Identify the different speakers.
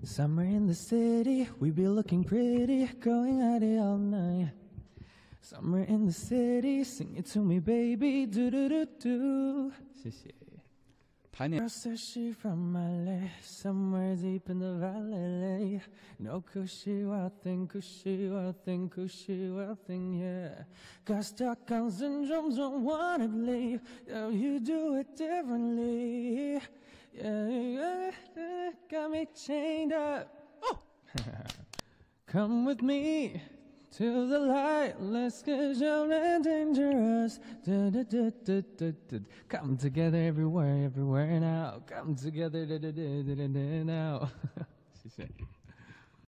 Speaker 1: Summer in the city, we be looking pretty, going at it all night. Summer in the city, sing it to me, baby, do do do do. 谢谢。
Speaker 2: 盘点。
Speaker 1: Says she from LA, somewhere deep in the valley. No cushy wild thing, cushy wild thing, cushy wild thing, yeah. Got stuck on syndromes, don't wanna leave. Now you do it differently. Yeah, got me chained up. Oh. Come with me to the light, let's get young and dangerous. Come together everywhere, everywhere now. Come together now. 谢谢。